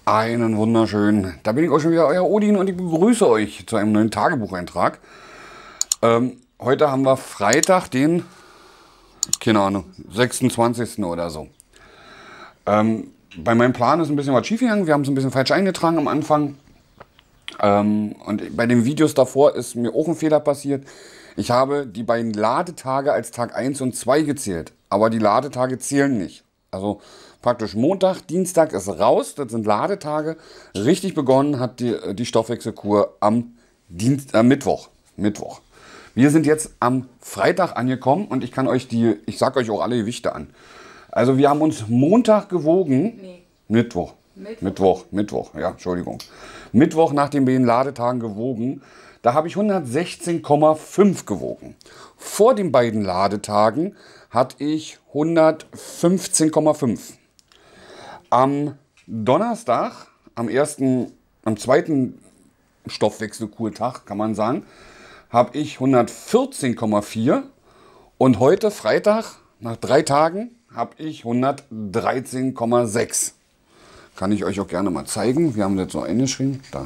Einen wunderschönen. Da bin ich auch schon wieder, euer Odin, und ich begrüße euch zu einem neuen Tagebucheintrag. Heute haben wir Freitag, den, keine Ahnung, 26. oder so. Bei meinem Plan ist ein bisschen was schief gegangen. Wir haben es ein bisschen falsch eingetragen am Anfang. Und bei den Videos davor ist mir auch ein Fehler passiert. Ich habe die beiden Ladetage als Tag 1 und 2 gezählt. Aber die Ladetage zählen nicht. Also praktisch Montag, Dienstag ist raus. Das sind Ladetage. Richtig begonnen hat die Stoffwechselkur am Mittwoch. Wir sind jetzt am Freitag angekommen und ich sage euch auch alle Gewichte an. Also wir haben uns Montag gewogen. Nee. Mittwoch, ja, Entschuldigung. Mittwoch nach den beiden Ladetagen gewogen. Da habe ich 116,5 gewogen. Vor den beiden Ladetagen hatte ich 115,5. Am Donnerstag, am zweiten Stoffwechselkurtag, kann man sagen, habe ich 114,4 und heute Freitag, nach 3 Tagen, habe ich 113,6. Kann ich euch auch gerne mal zeigen. Wir haben das so eingeschrieben. Da.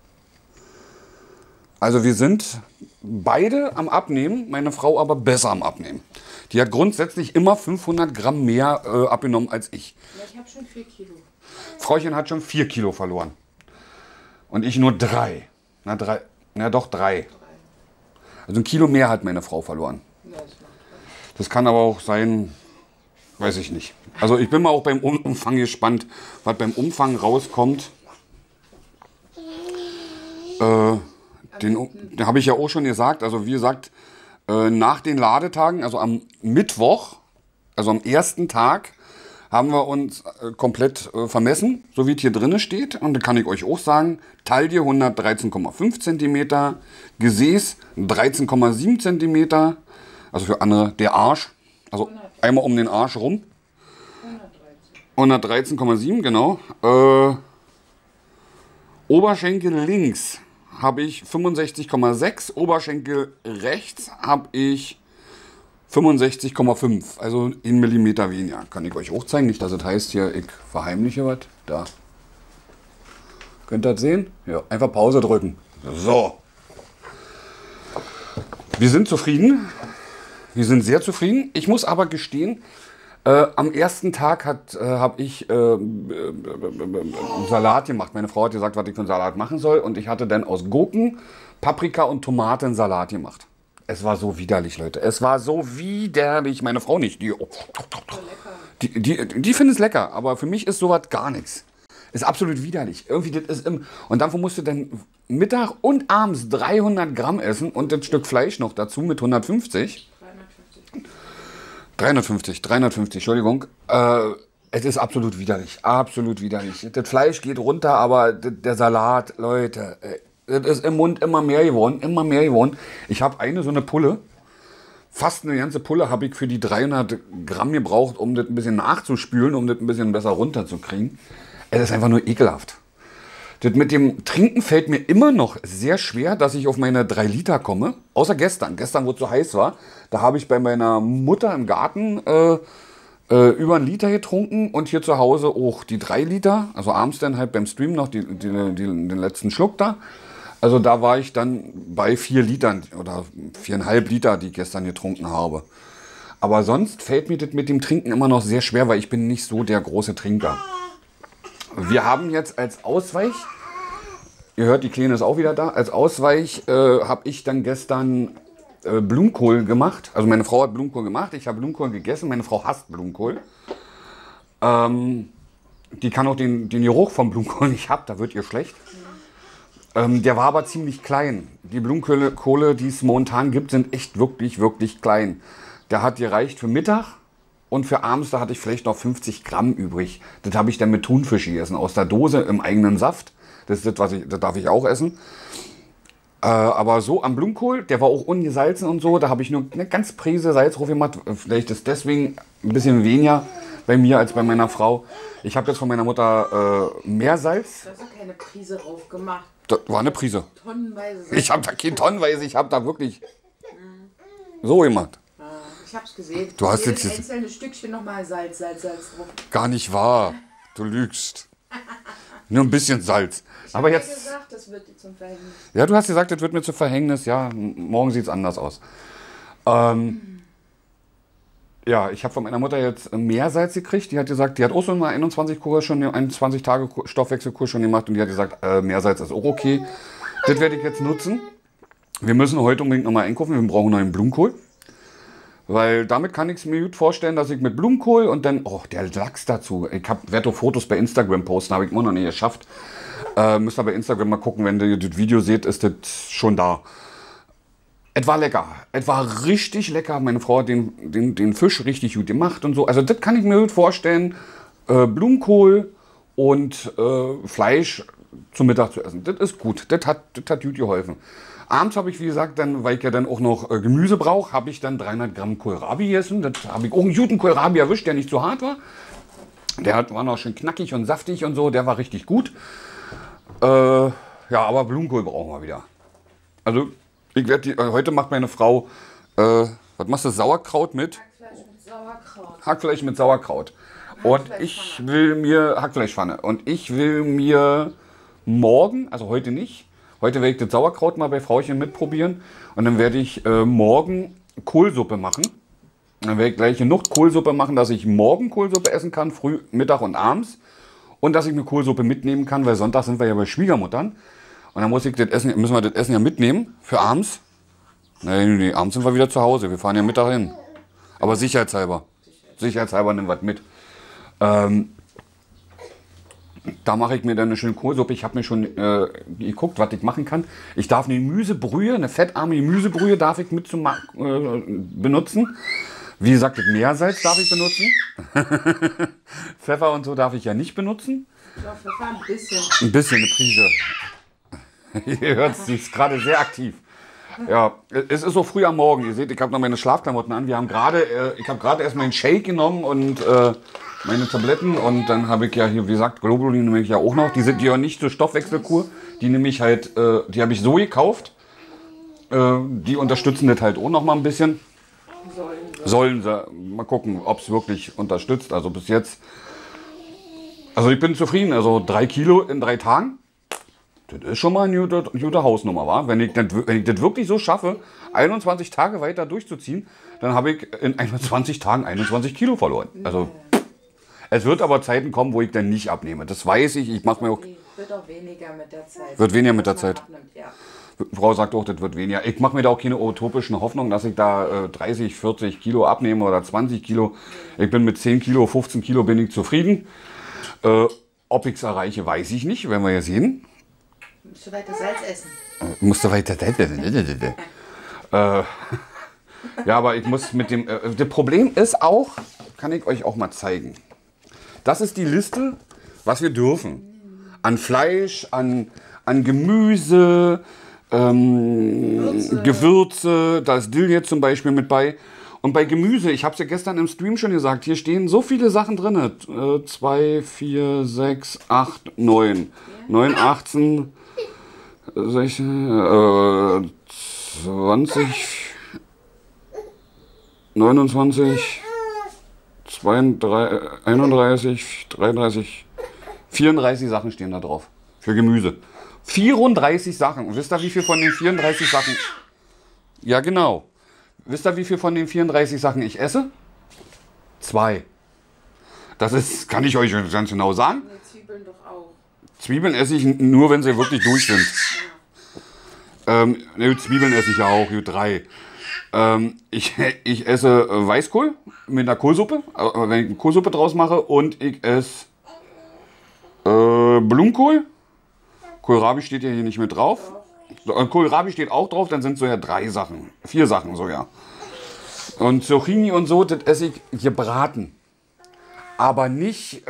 Also wir sind beide am Abnehmen, meine Frau aber besser am Abnehmen. Die hat grundsätzlich immer 500 Gramm mehr abgenommen als ich. Ja, ich habe schon 4 Kilo. Frauchen hat schon 4 Kilo verloren. Und ich nur 3. Doch 3. Also 1 Kilo mehr hat meine Frau verloren. Das kann aber auch sein, weiß ich nicht. Also ich bin mal auch beim Umfang gespannt, was beim Umfang rauskommt. Den habe ich ja auch schon gesagt. Also wie gesagt, nach den Ladetagen, also am Mittwoch, also am ersten Tag, haben wir uns komplett vermessen, so wie es hier drin steht. Und da kann ich euch auch sagen, Taille 113,5 cm, Gesäß 13,7 cm, also für andere der Arsch, also einmal um den Arsch rum. 113,7, genau. Oberschenkel links habe ich 65,6, Oberschenkel rechts habe ich 65,5, also 1 Millimeter weniger. Kann ich euch auch zeigen, nicht, dass es heißt hier, ich verheimliche was. Da. Könnt ihr das sehen? Ja, einfach Pause drücken. So. Wir sind zufrieden. Wir sind sehr zufrieden. Ich muss aber gestehen, am ersten Tag habe ich Salat gemacht. Meine Frau hat gesagt, was ich für einen Salat machen soll. Und ich hatte dann aus Gurken, Paprika und Tomate einen Salat gemacht. Es war so widerlich, Leute. Es war so widerlich. Meine Frau nicht. Die findet es lecker. Aber für mich ist sowas gar nichts. Ist absolut widerlich. Irgendwie, das ist und davon musst du dann Mittag und abends 300 Gramm essen und das Stück Fleisch noch dazu mit 150. 350, Entschuldigung. Es ist absolut widerlich. Absolut widerlich. Das Fleisch geht runter, aber der Salat, Leute, das ist im Mund immer mehr geworden. Ich habe so eine Pulle, fast eine ganze Pulle habe ich für die 300 Gramm gebraucht, um das ein bisschen nachzuspülen, um das ein bisschen besser runterzukriegen. Es ist einfach nur ekelhaft. Das mit dem Trinken fällt mir immer noch sehr schwer, dass ich auf meine 3 Liter komme. Außer gestern. Gestern, wo es so heiß war, da habe ich bei meiner Mutter im Garten über 1 Liter getrunken und hier zu Hause auch die 3 Liter. Also abends dann halt beim Stream noch den letzten Schluck da. Also da war ich dann bei 4 Litern oder 4,5 Liter, die ich gestern getrunken habe. Aber sonst fällt mir das mit dem Trinken immer noch sehr schwer, weil ich bin nicht so der große Trinker. Wir haben jetzt als Ausweich, ihr hört, die Kleine ist auch wieder da, als Ausweich habe ich dann gestern Blumenkohl gemacht. Also meine Frau hat Blumenkohl gemacht, ich habe Blumenkohl gegessen, meine Frau hasst Blumenkohl. Die kann auch den Geruch vom Blumenkohl nicht haben, da wird ihr schlecht. Der war aber ziemlich klein. Die Blumenkohle, die es momentan gibt, sind echt wirklich, wirklich klein. Der hat gereicht für Mittag. Und für abends, da hatte ich vielleicht noch 50 Gramm übrig. Das habe ich dann mit Thunfisch gegessen, aus der Dose im eigenen Saft. Das ist das, das darf ich auch essen. Aber so am Blumenkohl, der war auch ungesalzen und so. Da habe ich nur eine ganz Prise Salz drauf gemacht. Vielleicht ist deswegen ein bisschen weniger bei mir als bei meiner Frau. Ich habe jetzt von meiner Mutter mehr Salz. Du hast doch keine Prise drauf gemacht. Das war eine Prise. Tonnenweise Salz. Ich habe da keine tonnenweise, ich habe da wirklich so gemacht. Ich hab's gesehen. Du hast jedes jetzt einzelne Stückchen nochmal Salz drauf. Gar nicht wahr. Du lügst. Nur ein bisschen Salz. Aber Ich jetzt... habe gesagt, das wird dir zum Verhängnis. Ja, du hast gesagt, das wird mir zu Verhängnis. Ja, morgen sieht es anders aus. Ja, ich habe von meiner Mutter jetzt Meersalz gekriegt. Die hat gesagt, die hat auch so mal 21 Tage Stoffwechselkurs schon gemacht und die hat gesagt, Meersalz ist auch okay. Das werde ich jetzt nutzen. Wir müssen heute unbedingt nochmal einkaufen. Wir brauchen neuen Blumenkohl. Weil damit kann ich es mir gut vorstellen, dass ich mit Blumenkohl und dann, oh, der Lachs dazu. Ich werde doch Fotos bei Instagram posten, habe ich immer noch nicht geschafft. Müsst ihr bei Instagram mal gucken, wenn ihr das Video seht, ist das schon da. Es war lecker. Es war richtig lecker. Meine Frau hat den Fisch richtig gut gemacht und so. Also das kann ich mir gut vorstellen. Blumenkohl und Fleisch zum Mittag zu essen. Das ist gut. Das hat gut geholfen. Abends habe ich, wie gesagt, dann, weil ich ja dann auch noch Gemüse brauche, habe ich dann 300 Gramm Kohlrabi gegessen. Das habe ich auch einen guten Kohlrabi erwischt, der nicht zu hart war. War noch schön knackig und saftig und so. Der war richtig gut. Ja, aber Blumenkohl brauchen wir wieder. Also, heute macht meine Frau, was machst du, Sauerkraut mit? Hackfleisch mit Sauerkraut. Hackfleisch mit Sauerkraut. Und ich will mir, Hackfleischpfanne. Und ich will mir morgen, also heute nicht, heute werde ich das Sauerkraut mal bei Frauchen mitprobieren. Und dann werde ich morgen Kohlsuppe machen. Dann werde ich gleich genug Kohlsuppe machen, dass ich morgen Kohlsuppe essen kann, früh, Mittag und abends. Und dass ich eine Kohlsuppe mitnehmen kann, weil Sonntag sind wir ja bei Schwiegermuttern. Und dann müssen wir das Essen ja mitnehmen für abends. Nee, abends sind wir wieder zu Hause. Wir fahren ja Mittag hin. Aber sicherheitshalber. Sicherheitshalber nehmen wir was mit. Da mache ich mir dann eine schöne Kohlsuppe. Ich habe mir schon geguckt, was ich machen kann. Ich darf eine Gemüsebrühe, eine fettarme Gemüsebrühe darf ich benutzen. Wie gesagt, das Meersalz darf ich benutzen. Pfeffer und so darf ich ja nicht benutzen. Ja, Pfeffer ein bisschen. Ein bisschen, eine Prise. Ihr hört es, sie ist gerade sehr aktiv. Ja, es ist so früh am Morgen. Ihr seht, ich habe noch meine Schlafklamotten an. Ich habe gerade erst meinen Shake genommen und meine Tabletten. Und dann habe ich ja hier, wie gesagt, Globulin nehme ich ja auch noch. Die sind ja nicht zur Stoffwechselkur. Die nehme ich halt, die habe ich so gekauft. Die unterstützen das halt auch noch mal ein bisschen. Sollen sie. Mal gucken, ob es wirklich unterstützt. Also bis jetzt. Also ich bin zufrieden. Also 3 Kilo in 3 Tagen. Das ist schon mal eine gute Hausnummer, wa? Wenn ich das wirklich so schaffe, 21 Tage weiter durchzuziehen, dann habe ich in 21 Tagen 21 Kilo verloren. Also es wird aber Zeiten kommen, wo ich dann nicht abnehme. Das weiß ich. Ich mache mir auch. Wird auch weniger mit der Zeit. Wird weniger mit der Zeit. Abnimmt, ja. Frau sagt auch, das wird weniger. Ich mache mir da auch keine utopischen Hoffnungen, dass ich da 30, 40 Kilo abnehme oder 20 Kilo. Ich bin mit 10 Kilo, 15 Kilo bin ich zufrieden. Ob ich es erreiche, weiß ich nicht. Werden wir ja sehen. Musst du weiter Salz essen? Musst du weiter. Ja, aber ich muss mit dem. Das Problem ist auch, kann ich euch auch mal zeigen. Das ist die Liste, was wir dürfen. An Fleisch, an Gemüse, Gewürze, da ist Dill jetzt zum Beispiel mit bei. Und bei Gemüse, ich habe es ja gestern im Stream schon gesagt, hier stehen so viele Sachen drin. 2, 4, 6, 8, 9. 9, 18, 16, 20, 29, 32, 31, 33, 34 Sachen stehen da drauf. Für Gemüse. 34 Sachen. Und wisst ihr, wie viel von den 34 Sachen... Ja, genau. Wisst ihr, wie viel von den 34 Sachen ich esse? 2. Das ist, kann ich euch ganz genau sagen. Die Zwiebeln doch auch. Zwiebeln esse ich nur, wenn sie wirklich durch sind. Zwiebeln esse ich ja auch, 3. Ich esse Weißkohl mit einer Kohlsuppe, wenn ich eine Kohlsuppe draus mache. Und ich esse Blumenkohl. Kohlrabi steht ja hier nicht mit drauf. Kohlrabi steht auch drauf, dann sind so ja 3 Sachen. 4 Sachen so, ja. Und Zucchini und so, das esse ich gebraten. Aber nicht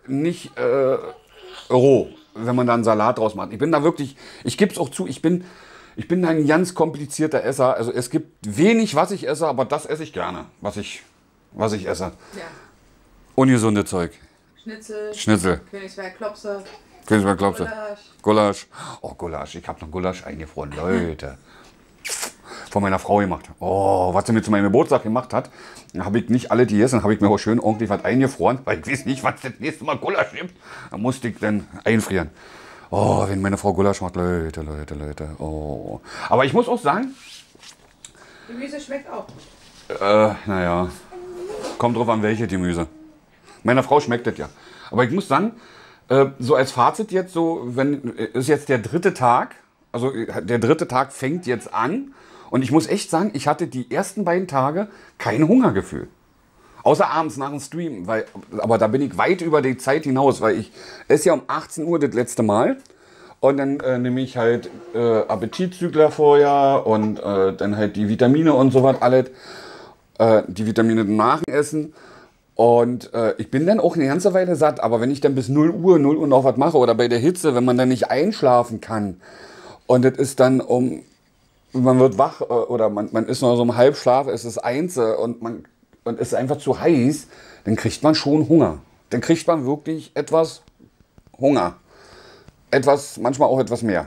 roh, wenn man da einen Salat draus macht. Ich bin da wirklich, ich gebe es auch zu, ich bin ein ganz komplizierter Esser. Also es gibt wenig, was ich esse, aber das esse ich gerne, was ich esse. Ja. Ungesunde Zeug. Schnitzel. Königsberg Klopse. Gulasch. Oh, Gulasch. Ich habe noch Gulasch eingefroren, Leute. von meiner Frau gemacht. Oh, was sie mir zu meinem Geburtstag gemacht hat, habe ich nicht alle die gegessen, habe ich mir auch schön ordentlich was eingefroren, weil ich weiß nicht, was das nächste Mal Gulasch gibt. Da musste ich dann einfrieren. Oh, wenn meine Frau Gulasch macht, Leute. Oh. Aber ich muss auch sagen... Gemüse schmeckt auch. Naja, kommt drauf an, welche Gemüse. Meiner Frau schmeckt das ja. Aber ich muss sagen, so als Fazit jetzt so, wenn ist jetzt der 3. Tag, also der 3. Tag fängt jetzt an und ich muss echt sagen, ich hatte die ersten beiden Tage kein Hungergefühl. Außer abends nach dem Stream, aber da bin ich weit über die Zeit hinaus, weil ich esse ja um 18 Uhr das letzte Mal und dann nehme ich halt Appetitzügler vorher und dann halt die Vitamine und sowas alles, die Vitamine nach dem Essen. Und ich bin dann auch eine ganze Weile satt, aber wenn ich dann bis 0 Uhr noch was mache oder bei der Hitze, wenn man dann nicht einschlafen kann und das ist dann man wird wach oder man ist noch so im Halbschlaf, es ist 1 und es ist einfach zu heiß, dann kriegt man schon Hunger. Dann kriegt man wirklich etwas Hunger. Manchmal auch etwas mehr.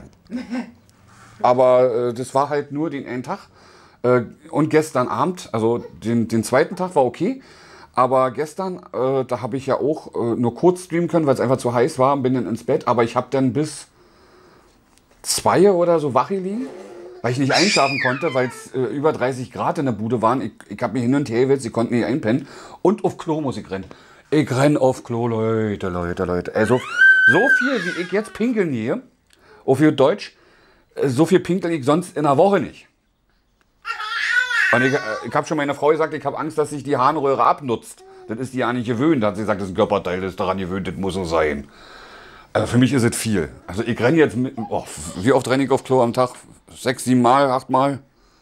Aber das war halt nur den einen Tag. Und gestern Abend, also den 2. Tag war okay. Aber gestern, da habe ich ja auch nur kurz streamen können, weil es einfach zu heiß war und bin dann ins Bett. Aber ich habe dann bis 2 oder so wach gelegen, weil ich nicht einschlafen konnte, weil es über 30 Grad in der Bude waren. Ich habe mir hin und her gewälzt, ich konnte nicht einpennen. Und auf Klo muss ich rennen. Ich renne auf Klo, Leute. Also so viel, wie ich jetzt pinkeln gehe, auf Deutsch, so viel pinkel ich sonst in einer Woche nicht. Und ich habe schon meiner Frau gesagt, ich habe Angst, dass sich die Harnröhre abnutzt. Das ist die ja nicht gewöhnt. Da hat sie gesagt, das ist ein Körperteil, das ist daran gewöhnt, das muss so sein. Also für mich ist es viel. Also ich renne jetzt mit, wie oft renne ich auf Klo am Tag? 6, 7 Mal, 8 Mal?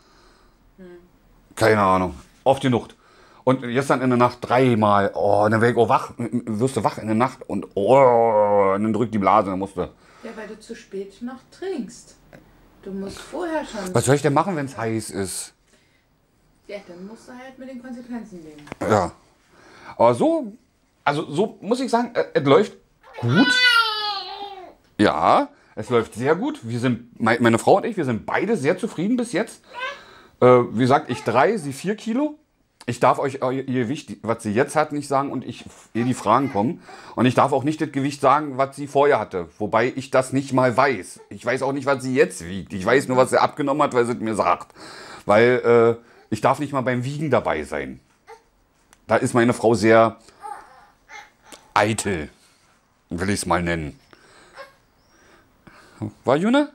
Keine Ahnung. Oft genug. Und gestern in der Nacht 3 Mal. Oh, dann werde ich auch wach. Wirst du wach in der Nacht und dann drückt die Blase, dann musst du. Ja, weil du zu spät noch trinkst. Du musst vorher schon. Was soll ich denn machen, wenn es heiß ist? Ja, dann musst du halt mit den Konsequenzen leben. Ja. Aber so muss ich sagen, es läuft gut. Ja, es läuft sehr gut. Wir sind, meine Frau und ich, wir sind beide sehr zufrieden bis jetzt. Wie gesagt, ich 3, sie 4 Kilo. Ich darf euch ihr Gewicht, was sie jetzt hat, nicht sagen und ehe die Fragen kommen. Und ich darf auch nicht das Gewicht sagen, was sie vorher hatte. Wobei ich das nicht mal weiß. Ich weiß auch nicht, was sie jetzt wiegt. Ich weiß nur, was sie abgenommen hat, weil sie es mir sagt. Weil ich darf nicht mal beim Wiegen dabei sein. Da ist meine Frau sehr eitel, will ich es mal nennen. War Juna?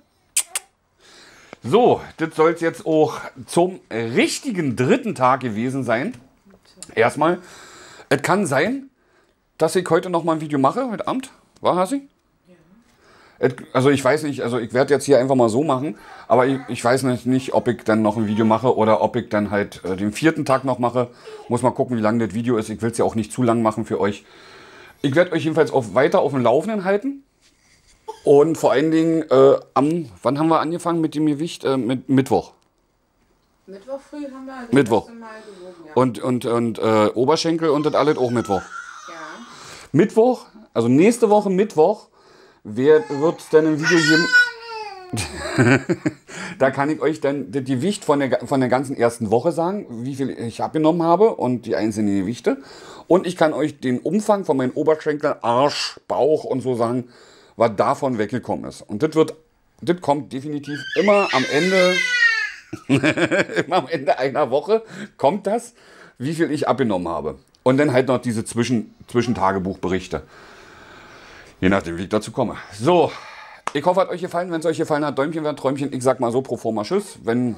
So, das soll es jetzt auch zum richtigen 3. Tag gewesen sein. Erstmal, es kann sein, dass ich heute noch mal ein Video mache, heute Abend. War Hasi? Ja. Also ich weiß nicht, also ich werde jetzt hier einfach mal so machen, aber ich weiß nicht, ob ich dann noch ein Video mache oder ob ich dann halt den 4. Tag noch mache. Muss mal gucken, wie lang das Video ist. Ich will es ja auch nicht zu lang machen für euch. Ich werde euch jedenfalls weiter auf dem Laufenden halten. Und vor allen Dingen wann haben wir angefangen mit dem Gewicht? Mit Mittwoch. Mittwoch früh haben wir das Mittwoch. erste Mal gewogen, ja. Und Oberschenkel und das alles auch Mittwoch. Ja. Mittwoch, also nächste Woche Mittwoch, wird es dann ein Video geben. Da kann ich euch dann das Gewicht von der ganzen ersten Woche sagen, wie viel ich abgenommen habe und die einzelnen Gewichte. Und ich kann euch den Umfang von meinen Oberschenkeln, Arsch, Bauch und so sagen, was davon weggekommen ist. Und das kommt definitiv immer am Ende, immer am Ende einer Woche kommt das, wie viel ich abgenommen habe. Und dann halt noch diese Zwischentagebuchberichte. Je nachdem, wie ich dazu komme. So, ich hoffe, hat euch gefallen. Wenn es euch gefallen hat, Däumchen wäre Träumchen. Ich sag mal so pro forma Tschüss. Wenn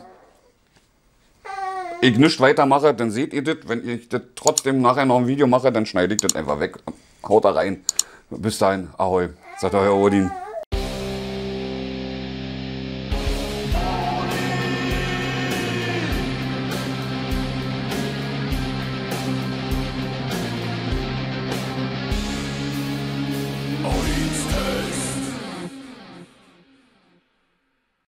ich nichts weitermache, dann seht ihr das. Wenn ich das trotzdem nachher noch ein Video mache, dann schneide ich das einfach weg. Haut da rein. Bis dahin, ahoi. Sagt euer Odin.